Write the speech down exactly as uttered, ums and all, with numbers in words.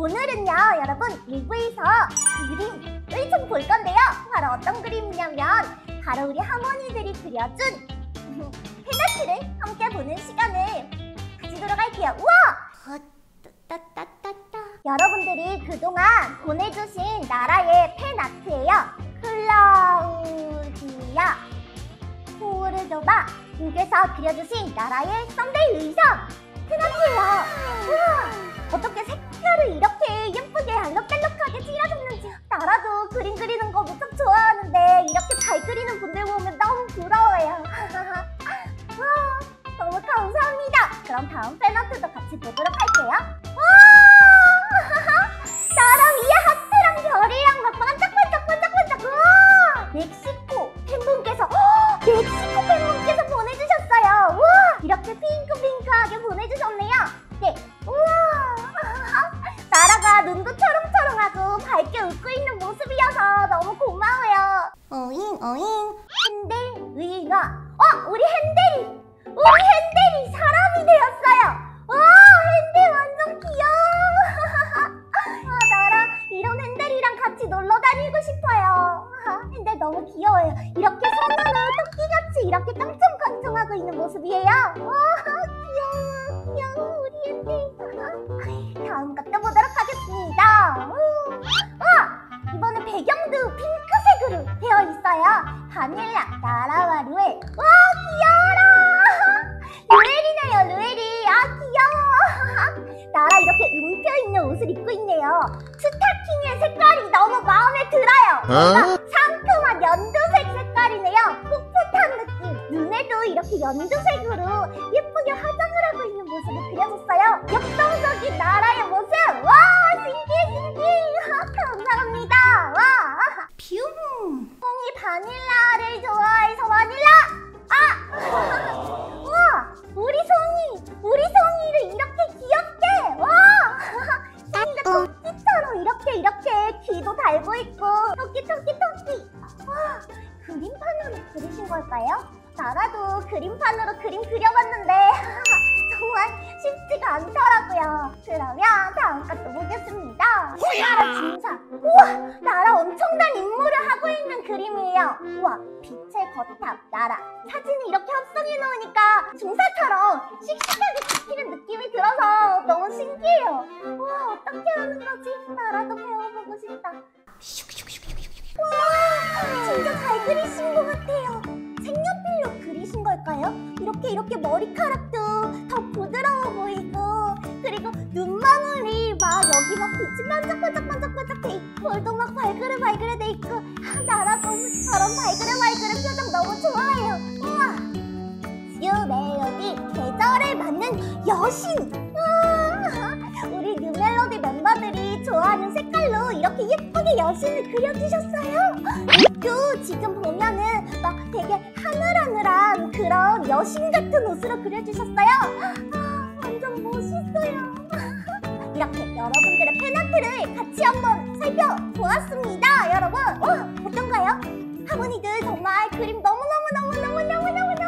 오늘은요 여러분 리뷰에서 그림을 좀 볼 건데요. 바로 어떤 그림이냐면 바로 우리 할머니들이 그려준 팬아트를 함께 보는 시간을 가지도록 할게요. 우와! 따따따따. 여러분들이 그동안 보내주신 나라의 팬아트예요. 클라우디아 코르도바 님께서 그려주신 나라의 썬데이 의상 팬아트예요. 우와! 어떻게 색깔을 이렇게 예쁘게 알록달록하게 칠하셨는지. 나라도 그림 그리는 거 무척 좋아하는데 이렇게 잘 그리는 분들 보면 너무 부러워요. 와, 너무 감사합니다. 그럼 다음 팬아트도 같이 보도록 할게요. 와! 나라 위에 하트랑 별이랑 막 반짝반짝반짝반짝. 와! 멕시코 팬분께서 허! 멕시코 팬분께서 보내주셨어요. 와! 이렇게 핑크핑크하게 보내주셨네요. 네. 우와! 나라가 눈도 초롱초롱하고 밝게 웃고 있는 모습이어서 너무 고마워요. 어잉 어잉. 핸델 의인화. 어! 우리 핸델이! 우리 핸델이 사람이 되었어요. 와! 핸델 완전 귀여워. 아, 나라 이런 핸델이랑 같이 놀러 다니고 싶어요. 아, 핸델 너무 귀여워요. 이렇게 손으로 토끼같이 이렇게 깡총깡총하고 있는 모습이에요. 와! 귀여워 귀여워 우리 핸델. 다음 것도 보도록 하겠습니다. 와! 이번에 배경도 핑크색으로 되어 있어요. 바닐라, 나라와 루엘. 와! 귀여워라! 루엘이네요, 루엘이. 아, 귀여워. 나라 이렇게 움켜있는 옷을 입고 있네요. 스타킹의 색깔이 너무 마음에 들어요. 뭔가 상큼한 연두색 색깔이네요. 풋풋한 느낌. 눈에도 이렇게 연두색으로 예쁘게 화장을 하고 있는 모습을 그려줬어요. 역동적인 나라의 모습. 와! 신기해 신기해. 감사합니다. 와! 뷰! 콩이 바닐라를 좋아해서 바닐라! 아! 와! 우리 송이! 우리 송이를 이렇게 귀엽게! 와! 근데 토끼처럼 이렇게 이렇게 귀도 달고 있고 토끼 토끼 토끼! 와! 그림판으로 그리신 걸까요? 나라도 그림판으로 그림 그려봤는데 정말 쉽지가 않더라고요. 그러면 다음 것도 보겠습니다. 나라 중사. 우와! 나라 엄청난 임무를 하고 있는 그림이에요. 우와! 빛의 거탑 나라. 사진을 이렇게 합성해 놓으니까 중사처럼 씩씩하게 찍히는 느낌이 들어서 너무 신기해요. 우와! 어떻게 하는 거지? 나라도 배워보고 싶다. 와! 진짜 잘 그리신 것 같아요. 색연필로 그리신 걸까요? 이렇게 이렇게 머리카락도 더 부드러워 보이고, 그리고 눈망울이 막 여기 막 빛이 반짝반짝반짝반짝 돼 있고, 볼도 막 발그레발그레 돼 있고. 아, 나라도 저런 발그레발그레 표정 너무 좋아해요. 우와! 뉴 멜로디 계절에 맞는 여신. 우와! 우리 뉴 멜로디 멤버들이 좋아하는 색깔로 이렇게 예쁘게 여신을 그려주셨어요. 또 지금 보면은 막 되게 하늘하늘한 그런 여신 같은 옷으로 그려주셨어요. 아, 완전 멋있어요. 이렇게 여러분들의 팬아트를 같이 한번 살펴보았습니다. 여러분, 와, 어떤가요? 할머니들 정말 그림 너무너무너무너무너무너무